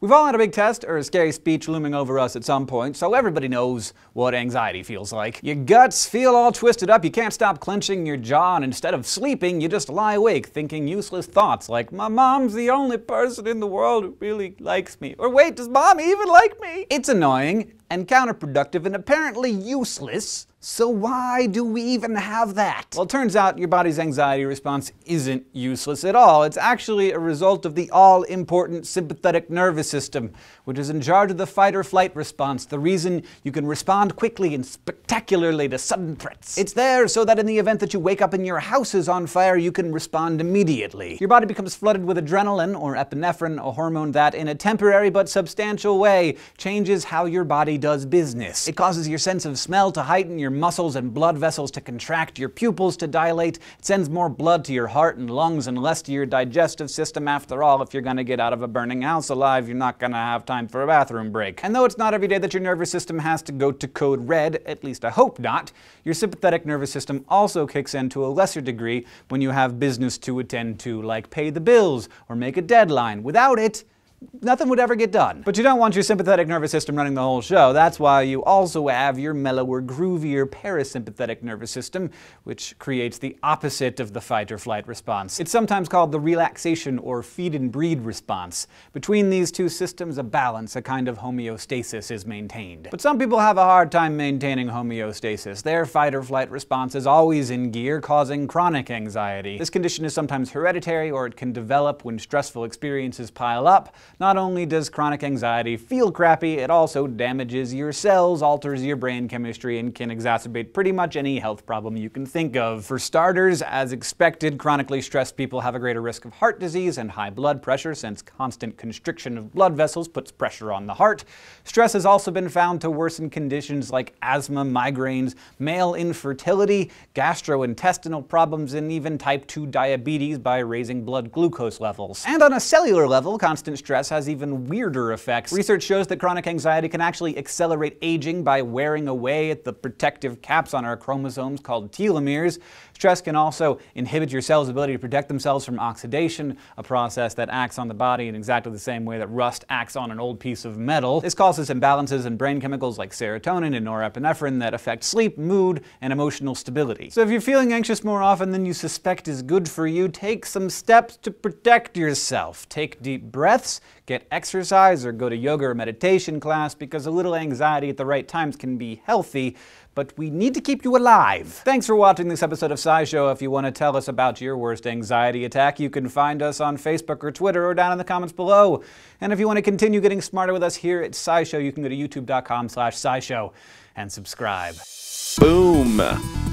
We've all had a big test or a scary speech looming over us at some point, so everybody knows what anxiety feels like. Your guts feel all twisted up, you can't stop clenching your jaw, and instead of sleeping, you just lie awake thinking useless thoughts like, my mom's the only person in the world who really likes me. Or wait, does mom even like me? It's annoying and counterproductive and apparently useless. So why do we even have that? Well, it turns out your body's anxiety response isn't useless at all. It's actually a result of the all-important sympathetic nervous system, which is in charge of the fight or flight response, the reason you can respond quickly and spectacularly to sudden threats. It's there so that in the event that you wake up and your house is on fire, you can respond immediately. Your body becomes flooded with adrenaline, or epinephrine, a hormone that, in a temporary but substantial way, changes how your body does business. It causes your sense of smell to heighten, your muscles and blood vessels to contract, your pupils to dilate. It sends more blood to your heart and lungs and less to your digestive system. After all, if you're gonna get out of a burning house alive, you're not gonna have time for a bathroom break. And though it's not every day that your nervous system has to go to code red, at least I hope not, your sympathetic nervous system also kicks in to a lesser degree when you have business to attend to, like pay the bills or make a deadline. Without it, nothing would ever get done. But you don't want your sympathetic nervous system running the whole show. That's why you also have your mellower, groovier parasympathetic nervous system, which creates the opposite of the fight or flight response. It's sometimes called the relaxation or feed and breed response. Between these two systems, a balance, a kind of homeostasis is maintained. But some people have a hard time maintaining homeostasis. Their fight or flight response is always in gear, causing chronic anxiety. This condition is sometimes hereditary, or it can develop when stressful experiences pile up. Not only does chronic anxiety feel crappy, it also damages your cells, alters your brain chemistry, and can exacerbate pretty much any health problem you can think of. For starters, as expected, chronically stressed people have a greater risk of heart disease and high blood pressure, since constant constriction of blood vessels puts pressure on the heart. Stress has also been found to worsen conditions like asthma, migraines, male infertility, gastrointestinal problems, and even type 2 diabetes by raising blood glucose levels. And on a cellular level, constant stress has even weirder effects. Research shows that chronic anxiety can actually accelerate aging by wearing away at the protective caps on our chromosomes called telomeres. Stress can also inhibit your cells' ability to protect themselves from oxidation, a process that acts on the body in exactly the same way that rust acts on an old piece of metal. This causes imbalances in brain chemicals like serotonin and norepinephrine that affect sleep, mood, and emotional stability. So if you're feeling anxious more often than you suspect is good for you, take some steps to protect yourself. Take deep breaths, get exercise, or go to yoga or meditation class, because a little anxiety at the right times can be healthy, but we need to keep you alive. Thanks for watching this episode of SciShow. If you want to tell us about your worst anxiety attack, you can find us on Facebook or Twitter or down in the comments below. And if you want to continue getting smarter with us here at SciShow, you can go to youtube.com/SciShow and subscribe. Boom!